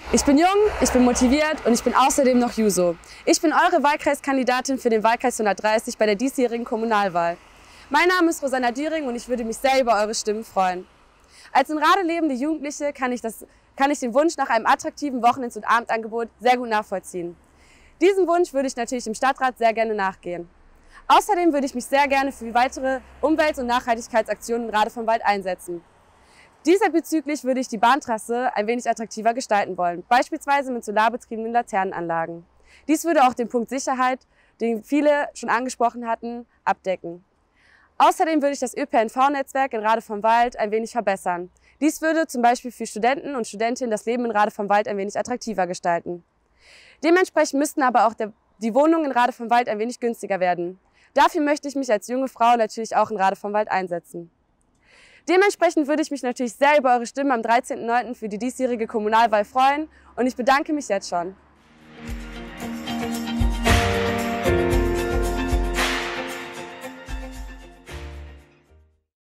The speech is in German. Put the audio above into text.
Ich bin jung, ich bin motiviert und ich bin außerdem noch Juso. Ich bin eure Wahlkreiskandidatin für den Wahlkreis 130 bei der diesjährigen Kommunalwahl. Mein Name ist Rosanna Düring und ich würde mich sehr über eure Stimmen freuen. Als in Rade lebende Jugendliche kann ich den Wunsch nach einem attraktiven Wochenends- und Abendangebot sehr gut nachvollziehen. Diesem Wunsch würde ich natürlich im Stadtrat sehr gerne nachgehen. Außerdem würde ich mich sehr gerne für weitere Umwelt- und Nachhaltigkeitsaktionen in Rade vom Wald einsetzen. Diesbezüglich würde ich die Bahntrasse ein wenig attraktiver gestalten wollen, beispielsweise mit solarbetriebenen Laternenanlagen. Dies würde auch den Punkt Sicherheit, den viele schon angesprochen hatten, abdecken. Außerdem würde ich das ÖPNV-Netzwerk in Rade vom Wald ein wenig verbessern. Dies würde zum Beispiel für Studenten und Studentinnen das Leben in Rade vom Wald ein wenig attraktiver gestalten. Dementsprechend müssten aber auch die Wohnungen in Rade vom Wald ein wenig günstiger werden. Dafür möchte ich mich als junge Frau natürlich auch in Rade vom Wald einsetzen. Dementsprechend würde ich mich natürlich sehr über eure Stimmen am 13.09. für die diesjährige Kommunalwahl freuen und ich bedanke mich jetzt schon.